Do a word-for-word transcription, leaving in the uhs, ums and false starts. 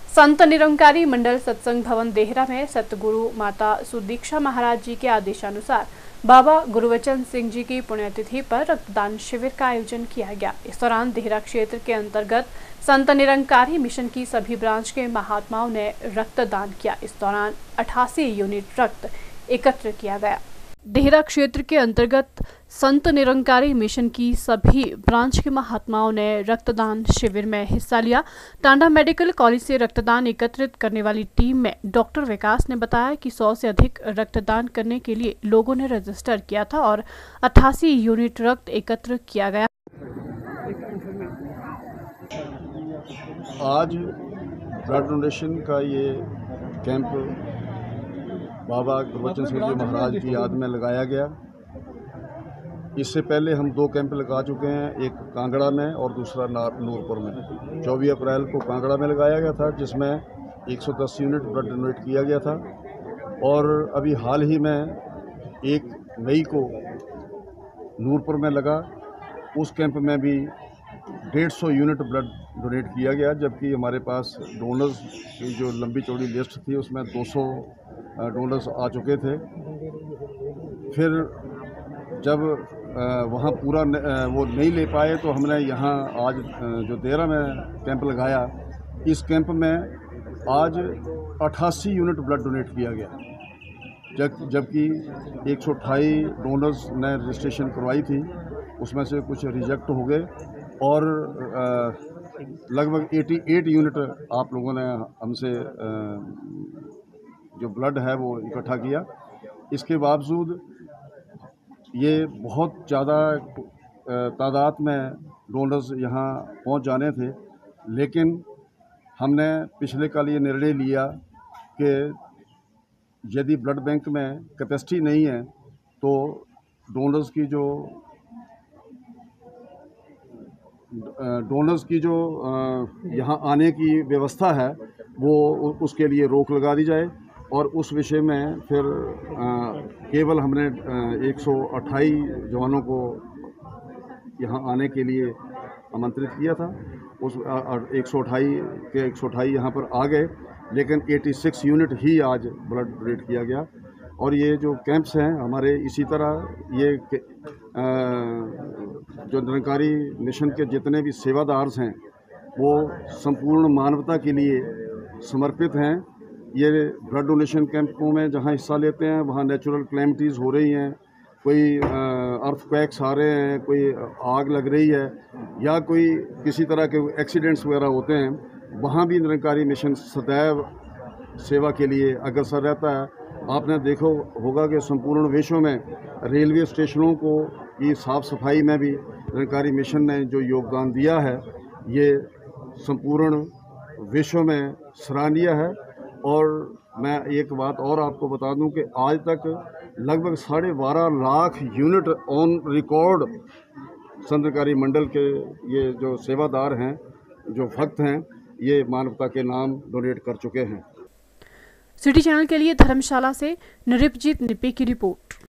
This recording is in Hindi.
संत निरंकारी मंडल सत्संग भवन देहरा में सतगुरु माता सुदीक्षा महाराज जी के आदेशानुसार बाबा गुरुवचन सिंह जी की पुण्यतिथि पर रक्तदान शिविर का आयोजन किया गया। इस दौरान देहरा क्षेत्र के अंतर्गत संत निरंकारी मिशन की सभी ब्रांच के महात्माओं ने रक्तदान किया। इस दौरान अठासी यूनिट रक्त एकत्र किया गया। देहरा क्षेत्र के अंतर्गत संत निरंकारी मिशन की सभी ब्रांच के महात्माओं ने रक्तदान शिविर में हिस्सा लिया। टांडा मेडिकल कॉलेज से रक्तदान एकत्रित करने वाली टीम में डॉक्टर विकास ने बताया कि सौ से अधिक रक्तदान करने के लिए लोगों ने रजिस्टर किया था और अट्ठासी यूनिट रक्त एकत्र किया गया। आज ब्लड डोनेशन का ये कैंप बाबा गुरुवचन सिंह जी महाराज की याद में लगाया गया। इससे पहले हम दो कैंप लगा चुके हैं, एक कांगड़ा में और दूसरा नूरपुर में। चौबीस अप्रैल को कांगड़ा में लगाया गया था, जिसमें एक सौ दस यूनिट ब्लड डोनेट किया गया था, और अभी हाल ही में एक मई को नूरपुर में लगा। उस कैंप में भी डेढ़ सौ यूनिट ब्लड डोनेट किया गया, जबकि हमारे पास डोनर्स की जो लंबी चौड़ी लिस्ट थी उसमें दो सौ डोनर्स आ चुके थे। फिर जब वहाँ पूरा वो नहीं ले पाए तो हमने यहाँ आज जो देहरा में कैंप लगाया, इस कैंप में आज अट्ठासी यूनिट ब्लड डोनेट किया गया, जब जबकि एक सौ अट्ठाईस डोनर्स ने रजिस्ट्रेशन करवाई थी, उसमें से कुछ रिजेक्ट हो गए और लगभग अट्ठासी यूनिट आप लोगों ने हमसे जो ब्लड है वो इकट्ठा किया। इसके बावजूद ये बहुत ज़्यादा तादाद में डोनर्स यहाँ पहुँच जाने थे, लेकिन हमने पिछले कल ये निर्णय लिया कि यदि ब्लड बैंक में कैपेसिटी नहीं है तो डोनर्स की जो डोनर्स की जो यहाँ आने की व्यवस्था है वो उसके लिए रोक लगा दी जाए, और उस विषय में फिर केवल हमने एक सौ अट्ठाईस जवानों को यहाँ आने के लिए आमंत्रित किया था। उस एक सौ अट्ठाईस के एक सौ अट्ठाईस यहाँ पर आ गए, लेकिन छियासी यूनिट ही आज ब्लड डोनेट किया गया। और ये जो कैंप्स हैं हमारे, इसी तरह ये जो निरंकारी मिशन के जितने भी सेवादार हैं वो संपूर्ण मानवता के लिए समर्पित हैं। ये ब्लड डोनेशन कैंपों में जहाँ हिस्सा लेते हैं वहाँ नेचुरल क्लैमिटीज़ हो रही हैं, कोई अर्थक्वेक्स आ रहे हैं, कोई आग लग रही है, या कोई किसी तरह के एक्सीडेंट्स वगैरह होते हैं, वहाँ भी निरंकारी मिशन सदैव सेवा के लिए अग्रसर रहता है। आपने देखा होगा कि संपूर्ण विश्व में रेलवे स्टेशनों को की साफ़ सफाई में भी निरंकारी मिशन ने जो योगदान दिया है, ये संपूर्ण विश्व में सराहनीय है। और मैं एक बात और आपको बता दूं कि आज तक लगभग साढ़े बारह lakh unit on record Sant Nirankari मंडल के ये जो सेवादार हैं, जो भक्त हैं, ये मानवता के नाम डोनेट कर चुके हैं। सिटी चैनल के लिए धर्मशाला से नृपजीत निपे की रिपोर्ट।